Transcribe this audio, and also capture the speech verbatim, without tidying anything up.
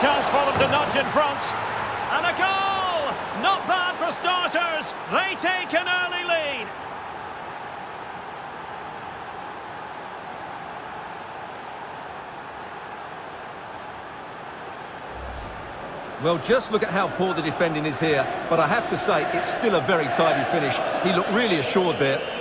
chance for them to nudge in front. And a goal! Not bad for starters. They take an early lead. Well, just look at how poor the defending is here, but I have to say, it's still a very tidy finish. He looked really assured there.